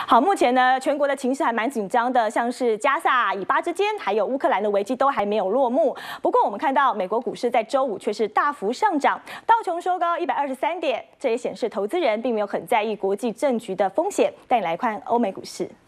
好，目前呢，全国的情势还蛮紧张的，像是加萨、以巴之间，还有乌克兰的危机都还没有落幕。不过，我们看到美国股市在周五却是大幅上涨，道琼收高123点，这也显示投资人并没有很在意国际政局的风险。带你来看欧美股市。